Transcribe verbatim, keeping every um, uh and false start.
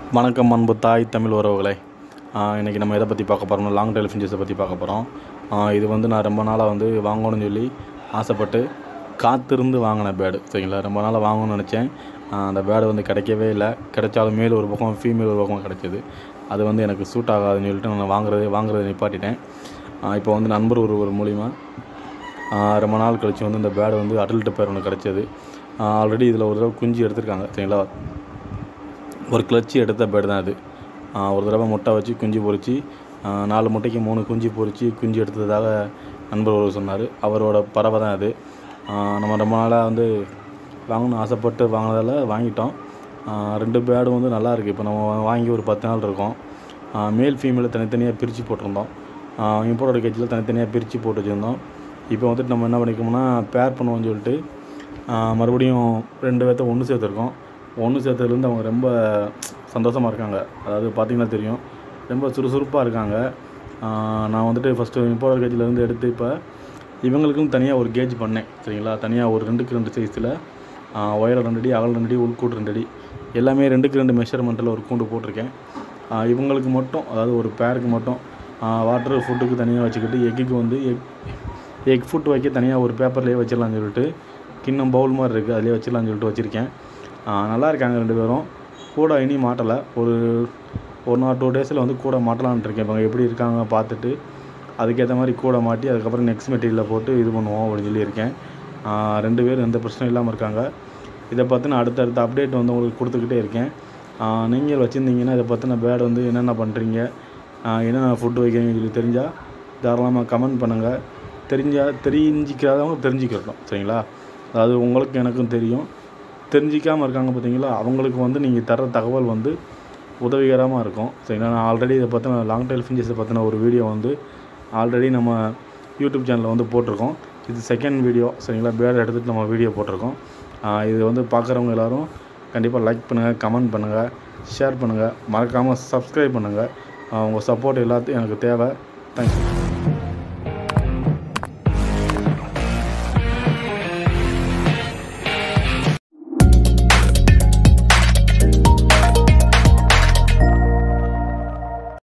வணக்கம் அன்பு தாய் தமிழ் உறவுகளே. இன்றைக்கி நம்ம எதை பற்றி பார்க்க போகிறோம்னா லாங் டெயில் ஃபின்ச்சஸை பற்றி பார்க்க போகிறோம். இது வந்து நான் ரொம்ப நாளாக வந்து வாங்கணும்னு சொல்லி ஆசைப்பட்டு காத்திருந்து வாங்கின பேடு. சரிங்களா, ரொம்ப நாளாக வாங்கணும்னு நினச்சேன். அந்த பேடு வந்து கிடைக்கவே இல்லை. கிடைச்சாலும் மேல் ஒரு பக்கம் ஃபீமேல் ஒரு பக்கம் கிடைச்சிது. அது வந்து எனக்கு சூட் ஆகாதுன்னு சொல்லிட்டு நான் வாங்குறது வாங்குறதை நிப்பாட்டிட்டேன். இப்போ வந்து நண்பர் ஒரு ஒரு மூலிமா ரொம்ப நாள் கழித்து வந்து இந்த பேடு வந்து அடல்ட்டு பேர் ஒன்று கிடச்சிது. ஆல்ரெடி இதில் ஒரு தடவை குஞ்சு எடுத்திருக்காங்க. சரிங்களா, ஒரு கிளச்சி எடுத்த பேடு தான் அது. ஒரு தடவை முட்டை வச்சு குஞ்சு பொறிச்சு நாலு முட்டைக்கு மூணு குஞ்சு பொறிச்சு குஞ்சு எடுத்ததாக நண்பர் ஒரு சொன்னார். அவரோட பறவை தான் அது. நம்ம ரொம்ப நாளாக வந்து வாங்கணும்னு ஆசைப்பட்டு வாங்கினதால் வாங்கிட்டோம். ரெண்டு பேடும் வந்து நல்லா இருக்குது. இப்போ நம்ம வாங்கி ஒரு பத்து நாள் இருக்கோம். மேல் ஃபீமேலை தனித்தனியாக பிரித்து போட்டிருந்தோம். இம்போர்ட்டோட கேஜில் தனித்தனியாக பிரித்து போட்டு வச்சுருந்தோம். இப்போ வந்துட்டு நம்ம என்ன பண்ணிக்கோம்னா பேர் பண்ணுவோம்னு சொல்லிட்டு மறுபடியும் ரெண்டு பேர்த்த ஒன்று சேர்த்துருக்கோம். ஒன்று சேர்த்ததுலேருந்து அவங்க ரொம்ப சந்தோஷமாக இருக்காங்க. அதாவது பார்த்திங்கன்னா தெரியும், ரொம்ப சுறுசுறுப்பாக இருக்காங்க. நான் வந்துட்டு ஃபஸ்ட்டு இம்போர்ட்டர் கேஜிலேருந்து எடுத்து இப்போ இவங்களுக்கும் தனியாக ஒரு கேஜ் பண்ணேன். சரிங்களா, தனியாக ஒரு ரெண்டுக்கு ரெண்டு சைஸில் ஒயர் ரெண்டு அடி, அகல் ரெண்டு அடி, உள்கூட்டு ரெண்டு அடி, எல்லாமே ரெண்டுக்கு ரெண்டு மெஷர்மெண்ட்டில் ஒரு கூண்டு போட்டிருக்கேன். இவங்களுக்கு மட்டும், அதாவது ஒரு பேருக்கு மட்டும் வாட்டர் ஃபுட்டுக்கு தனியாக வச்சுக்கிட்டு எக்குக்கு வந்து எக் எக் ஃபுட் வைக்க தனியாக ஒரு பேப்பர்லேயே வச்சிடலான்னு சொல்லிட்டு கிண்ணம் பவுல் மாதிரி இருக்குது, அதிலே வச்சிடலான்னு சொல்லிட்டு வச்சுருக்கேன். நல்லா இருக்காங்க ரெண்டு பேரும். கூட இனி மாட்டலை. ஒரு ஒன் ஆர் டூ டேஸில் வந்து கூட மாட்டலான்ட்டு இருக்கேன். இப்போ எப்படி இருக்காங்க பார்த்துட்டு அதுக்கேற்ற மாதிரி கூட மாட்டி அதுக்கப்புறம் நெக்ஸ்ட் மெட்டீரியலில் போட்டு இது பண்ணுவோம் அப்படின்னு சொல்லியிருக்கேன். ரெண்டு பேரும் எந்த பிரச்சனையும் இல்லாமல் இருக்காங்க. இதை பற்றின அடுத்தடுத்த அப்டேட் வந்து உங்களுக்கு கொடுத்துக்கிட்டே இருக்கேன். நீங்கள் வச்சுருந்தீங்கன்னா இதை பற்றின பேட் வந்து என்னென்ன பண்ணுறீங்க, என்னென்ன ஃபுட்டு வைக்கிறீங்கன்னு சொல்லி தெரிஞ்சால் தாராளமாக கமெண்ட் பண்ணுங்கள். தெரிஞ்சால் தெரிஞ்சிக்காதவங்க தெரிஞ்சுக்கிறோம். சரிங்களா, அதாவது உங்களுக்கு எனக்கும் தெரியும், தெரிஞ்சிக்காமல் இருக்காங்க பார்த்தீங்களா, அவங்களுக்கு வந்து நீங்கள் தர தகவல் வந்து உதவிகரமாக இருக்கும். சரிங்களா, நான் ஆல்ரெடி இதை பற்றின லாங் டெயில் ஃபின்ச்சஸை பற்றின ஒரு வீடியோ வந்து ஆல்ரெடி நம்ம யூடியூப் சேனலில் வந்து போட்டிருக்கோம். இது செகண்ட் வீடியோ. சரிங்களா, பேட் எடுத்துகிட்டு நம்ம வீடியோ போட்டிருக்கோம். இது வந்து பார்க்குறவங்க எல்லோரும் கண்டிப்பாக லைக் பண்ணுங்கள், கமெண்ட் பண்ணுங்கள், ஷேர் பண்ணுங்கள், மறக்காமல் சப்ஸ்கிரைப் பண்ணுங்கள். உங்கள் சப்போர்ட் எல்லாத்தையும் எனக்கு தேவை. தேங்க்யூ.